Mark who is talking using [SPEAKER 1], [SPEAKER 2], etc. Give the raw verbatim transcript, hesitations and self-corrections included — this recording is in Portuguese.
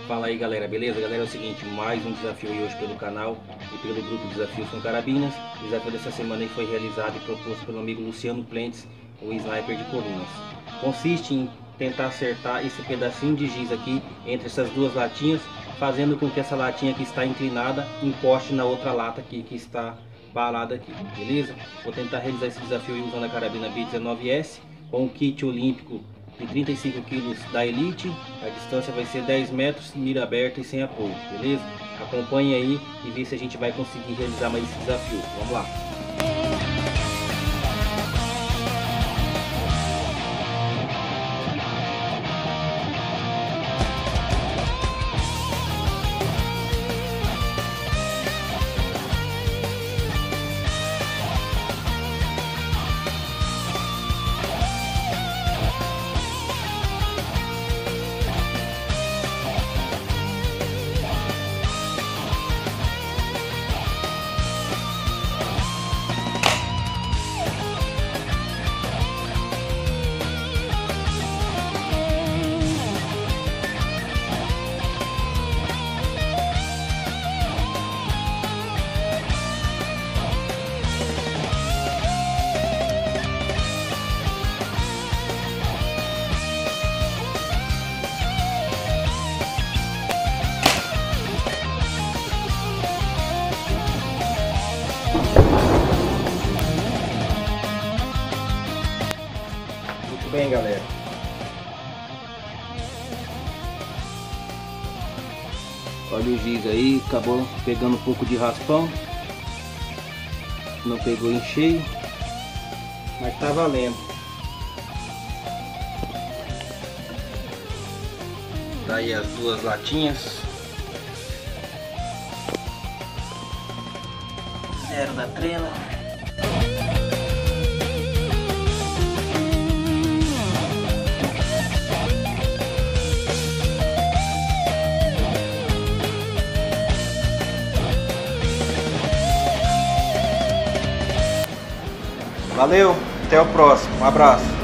[SPEAKER 1] Fala aí galera, beleza? Galera, é o seguinte, mais um desafio aí hoje pelo canal e pelo grupo Desafios com Carabinas. O desafio dessa semana aí foi realizado e proposto pelo amigo Luciano Plentes, o sniper de Colunas. Consiste em tentar acertar esse pedacinho de giz aqui entre essas duas latinhas, fazendo com que essa latinha que está inclinada encoste na outra lata aqui que está parada aqui, beleza? Vou tentar realizar esse desafio aí usando a carabina B dezenove S com o kit olímpico de trinta e cinco quilos da Elite. A distância vai ser dez metros, mira aberta e sem apoio, beleza? Acompanhe aí e vê se a gente vai conseguir realizar mais esse desafio. Vamos lá! Muito bem, galera. Olha o giz aí, acabou pegando um pouco de raspão. Não pegou em cheio, mas tá valendo. Daí as duas latinhas. Zero da trela. Valeu, até o próximo, um abraço.